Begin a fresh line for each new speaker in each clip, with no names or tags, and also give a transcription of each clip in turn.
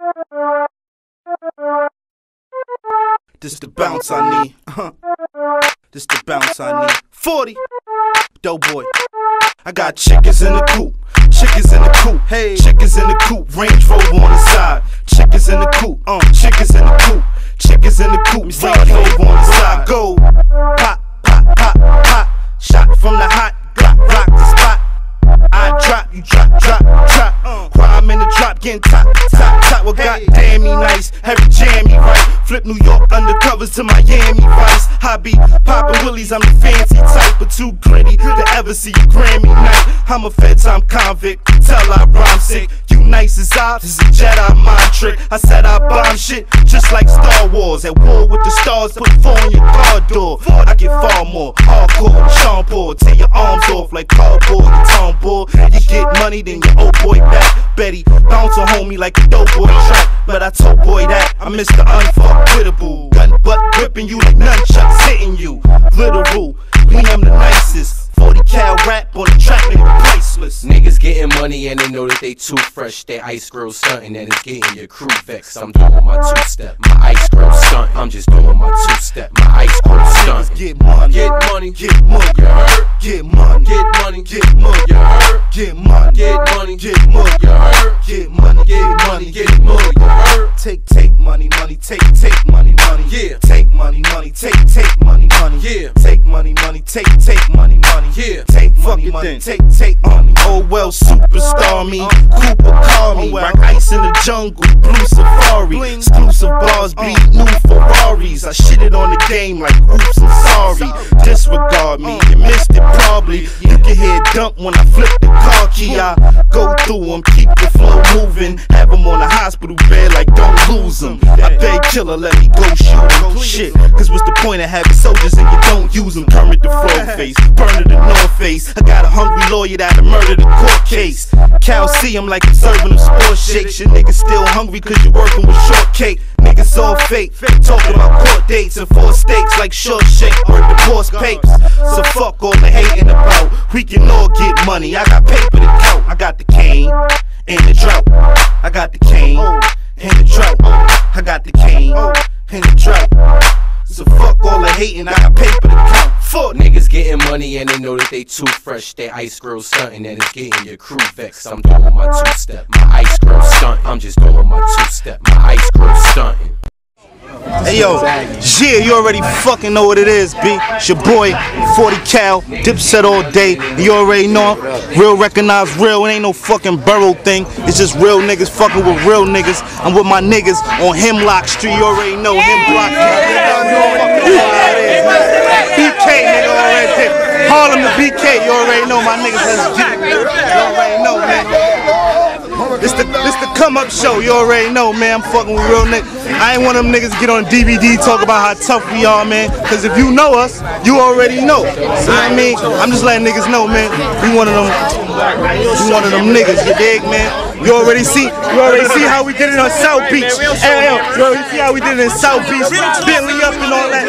This the bounce I need. This the bounce I need. 40. Doughboy. I got chickens in the coop. Chickens in the coop. Hey. Chickens in the coop. Range Rover on the side. Chickens in the coop. Chickens in the coop. Chickens in the coop. Range Rover on the side. Go. Pop, pop, pop, pop. Shot from the hot Glock. Rock the spot. I drop, you drop, drop, drop. While I'm in the drop, getting top, top, top. Well, goddamn me nice, heavy jammy right. Flip New York undercovers to Miami Vice. Hobby, poppin' willies, I'm the fancy type, but too gritty to ever see a Grammy night. I'm a fed-time convict, tell I rhyme sick. You nice as ops, this is a Jedi mind trick. I said I bomb shit, just like Star Wars. At war with the stars, put 4 on your car door. I get far more hardcore, Sean Paul. Tear your arms off like cardboard, you tomboy. You get money, then your old boy back. Betty, bounce on homie like a dope boy trap. But I told boy that I'm Mr. Unfuckwittable. Gun butt whipping you like nunchucks hitting you. Literal, we am the nicest. 40 cal rap on the track, nigga, priceless.
Niggas getting money and they know that they too fresh. They ice girl stuntin' and it's getting your crew vexed. I'm doing my two-step, my ice girl stunt. I'm just doing my two-step, my ice girl stunt.
Get money,
get money,
get money,
you heard?
Get money,
get money,
get money,
you heard?
Get money,
get money,
get money,
you heard?
Get money, get money,
get money, you heard?
Take money, money, take money, money.
Yeah.
Take money, money, take money, money.
Yeah.
Take money, money, take money, money.
Yeah.
Take money, money, take money. Oh well, superstar me, Cooper call me. Rock ice in the jungle, blue safari. Exclusive bars beat new Ferraris. I shitted on the game like oops, I'm sorry. Disregard me, you missed it probably. You can hear dump when I flip the car key. I go through them, keep the flow moving. Have them on the hospital bed like don't lose them. I beg killer, let me go shoot them. Shit, cause what's the point of having soldiers and you don't use them? Kermit the Frog face, burner the North Face. I got a hungry lawyer that'll murder the court case. Cal see him like I'm serving them sports shakes. Your niggas still hungry cause you're working with shortcake. Niggas all fake, talking about court dates and 4 steaks like short shake. Work the boss papers, so fuck all the hating about. We can all get money, I got paper to count. I got the cane and the drought. I got the cane and the drought. I got the cane and the drought. So fuck all the hating, I got paper to count. Fuck.
Niggas getting money and they know that they too fresh. They ice girl stuntin' and it's getting your crew vexed. I'm doing my two-step, my ice girl stunt. I'm just doing my two-step, my ice girl stuntin'.
Hey yo, yeah, you already fucking know what it is, B. It's your boy, 40 cal, Dipset all day. You already know, real recognize real. It ain't no fucking borough thing. It's just real niggas fucking with real niggas. I'm with my niggas on Hemlock Street. You already know Hemlock. BK, nigga, already did. Harlem to BK, you already know my niggas. Let's get it. You already know, man. This the come up show, you already know, man. I'm fucking with real niggas. I ain't one of them niggas get on DVD talk about how tough we are, man. Cause if you know us, you already know. You know what I mean? I'm just letting niggas know, man. We one of them niggas, you dig, man? You already see how we did it on South Beach. Hey, yo, you already see how we did it in South Beach. Bentley up and all that.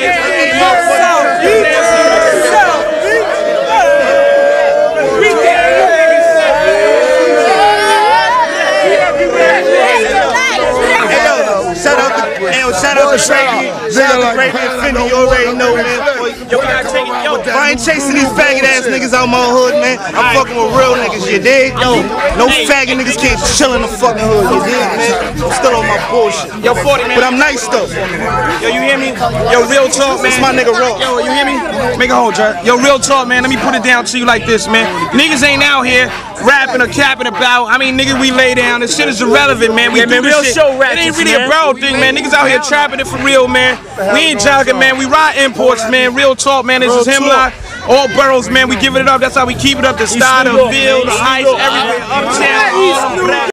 Shout out to Gravy and Finny, you already know, man. I ain't chasing these faggot ass niggas out my hood, man. I'm fucking with real niggas, you dig? Yo, no faggot niggas can't chill in the fucking hood, you dig, man? I'm still on my bullshit.
Yo, 40, man.
But I'm nice though.
Yo, you hear me? Yo, real talk, man.
It's my nigga Raw.
Yo, you hear me? Make a hold, Jer. Yo, real talk, man. Let me put it down to you like this, man. Niggas ain't out here rapping or capping about. I mean, niggas, we lay down. This shit is irrelevant, man. We do real shit. It ain't really a bro thing, man. Niggas out here trapping it for real, man. We ain't jogging, man. We ride imports, man. Real talk, man. This is Hemlock. All boroughs, man. We give it up. That's how we keep it up. The style, the feel, the ice, everywhere. Uptown,